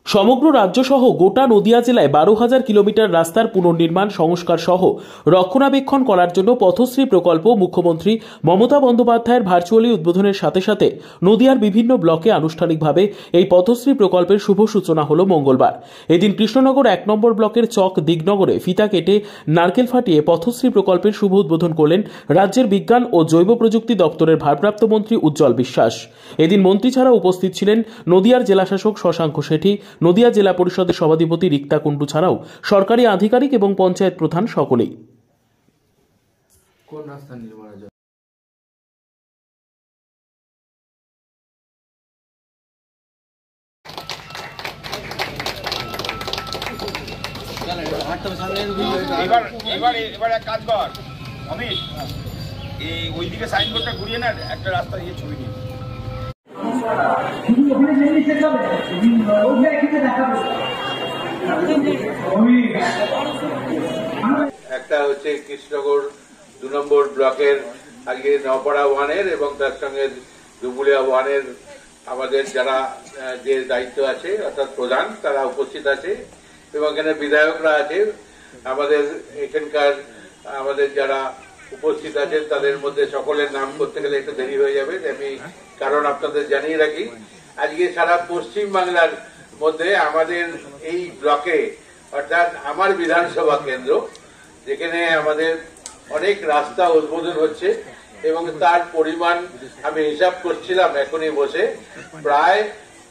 সমগ্র রাজ্য সহ গোটা নদিয়া জেলায় 12,000 কিলোমিটার রাস্তার পুনর্নির্মাণ সংস্কার সহ রক্ষণাবেক্ষণ করার জন্য পথশ্রী প্রকল্প মুখ্যমন্ত্রী মমতা বন্দ্যোপাধ্যায়ের ভার্চুয়ালি উদ্বোধনের সাথে সাথে নদিয়ার বিভিন্ন ব্লকে আনুষ্ঠানিকভাবে এই পথশ্রী প্রকল্পের শুভ সূচনা হল মঙ্গলবার। এদিন কৃষ্ণনগর 1 নম্বর ব্লকের চক দিগনগরে ফিতা কেটে নারকেল ফাটিয়ে পথশ্রী প্রকল্পের শুভ উদ্বোধন করলেন রাজ্যের বিজ্ঞান ও জৈব প্রযুক্তি দপ্তরের ভারপ্রাপ্ত মন্ত্রী উজ্জ্বল বিশ্বাস। এদিন মন্ত্রী ছাড়া উপস্থিত ছিলেন নদিয়ার জেলাশাসক শশাঙ্ক শেঠি, নদিয়া জেলা পরিষদের সভাধিপতি রিক্তা কুণ্ডু ছাড়াও সরকারি আধিকারিক এবং পঞ্চায়েত প্রধান সকলেই। কোন রাস্তা নির্মাণের জন্য এবার এক কাজ কর অমিত, এই ওইদিকে সাইনবোর্ডটা ঘুরিয়ে না, একটা রাস্তা দিয়ে ছবি নিয়ে একটা হচ্ছে কৃষ্ণনগর 2 নম্বর ব্লকের আজকে নপাড়া ওয়ানের এবং তার সঙ্গে দুবুলিয়া ওয়ানের আমাদের যারা যে দায়িত্ব আছে অর্থাৎ প্রধান তারা উপস্থিত আছে এবং এখানে বিধায়করা আছে। আমাদের এখানকার আমাদের যারা উপস্থিত আছে তাদের মধ্যে সকলের নাম করতে গেলে একটু দেরি হয়ে যাবে, আমি কারণ আপনাদের জানিয়ে রাখি আজকে সারা পশ্চিম বাংলার মধ্যে আমাদের এই ব্লকে অর্থাৎ আমার বিধানসভা কেন্দ্র যেখানে আমাদের অনেক রাস্তা উদ্বোধন হচ্ছে এবং তার পরিমাণ আমি হিসাব করছিলাম এখনই বসে প্রায়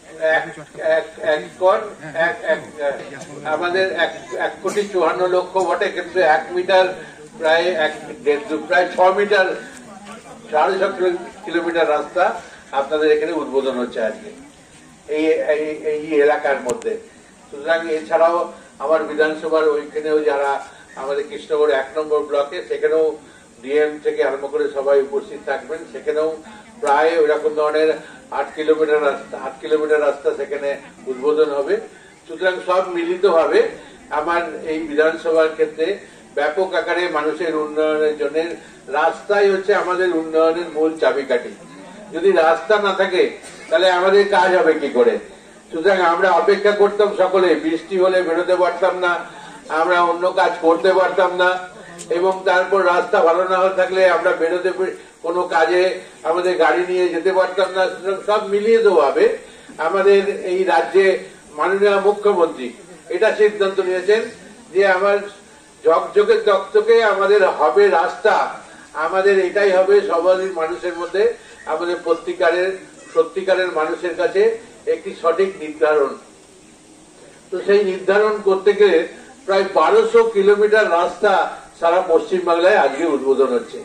আমাদের 1,54,00,000 বটে, কিন্তু 1 মিটার প্রায় 6 মিটার 6.5 কিলোমিটার রাস্তা আপনাদের এখানে উদ্বোধন হচ্ছে আজকে এই এলাকার মধ্যে। সুতরাং এছাড়াও আমার বিধানসভার ওইখানেও যারা আমাদের কৃষ্ণনগর 1 নম্বর ব্লকে সেখানেও ডিএম থেকে আরম্ভ করে সবাই উপস্থিত থাকবেন, সেখানেও প্রায় ওইরকম ধরনের 8 কিলোমিটার রাস্তা সেখানে উদ্বোধন হবে। সুতরাং সব মিলিতভাবে আমার এই বিধানসভার ক্ষেত্রে ব্যাপক আকারে মানুষের উন্নয়নের জন্য রাস্তাই হচ্ছে আমাদের উন্নয়নের মূল চাবিকাঠি। যদি রাস্তা না থাকে তাহলে আমাদের কাজ হবে কি করে? সুতরাং আমরা অপেক্ষা করতাম সকলে, বৃষ্টি হলে বেরোতে পারতাম না, আমরা অন্য কাজ করতে পারতাম না এবং তারপর রাস্তা ভালো না থাকলে আমরা বেরোতে কোনো কাজে আমাদের গাড়ি নিয়ে যেতে পারতাম না। সব মিলিয়ে ভাবে আমাদের এই রাজ্যে মাননীয় মুখ্যমন্ত্রী এটা সিদ্ধান্ত নিয়েছেন যে আমার ঝকঝকে চকচকে আমাদের হবে রাস্তা, আমাদের এটাই হবে সবারই মানুষের মধ্যে, আমাদের সত্যিকারের মানুষের কাছে একটি সঠিক নির্ধারণ। তো সেই নির্ধারণ করতে গেলে প্রায় 1200 কিলোমিটার রাস্তা সারা পশ্চিম বাংলায় আজকে উদ্বোধন হচ্ছে।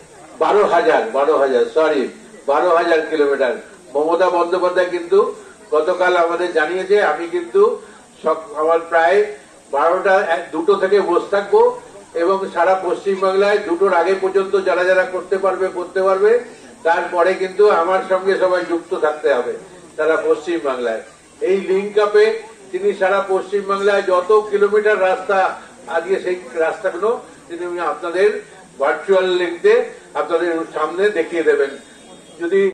12,000 কিলোমিটার। মমতা বন্দ্যোপাধ্যায় কিন্তু গতকাল আমাদের জানিয়েছে, আমি কিন্তু আমার প্রায় 2টো থেকে বসে থাকবো এবং সারা পশ্চিম বাংলায় 2টোর আগে পর্যন্ত যারা যারা করতে পারবে তারপরে কিন্তু আমার সঙ্গে সবাই যুক্ত থাকতে হবে সারা পশ্চিম বাংলায়। এই লিঙ্ক আপে তিনি সারা পশ্চিম বাংলায় যত কিলোমিটার রাস্তা আজকে সেই রাস্তাগুলো তিনি আপনাদের ভার্চুয়াল লিঙ্কে আপনাদের সামনে দেখিয়ে দেবেন। যদি